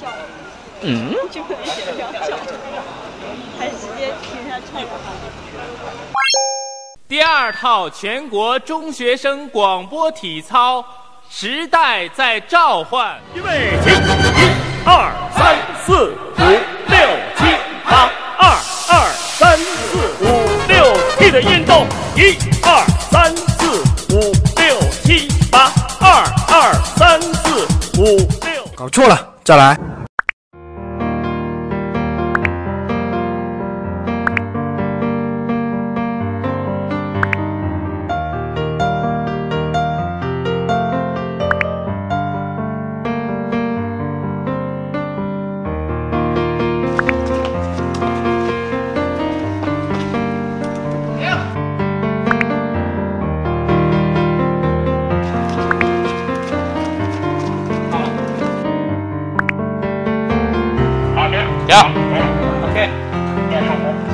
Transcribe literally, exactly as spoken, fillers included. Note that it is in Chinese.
笑， 嗯， 就可能写的比较笑，还是直接听他唱。 第二套全国中学生广播体操，时代在召唤。 预备起，一、二、三、四、五、六、七、八，二、二、三、四、五、六，七的运动，一、二、三、四、五、六、七、八，二、二、三、四、五、六。 搞错了，再来。 要 ，OK，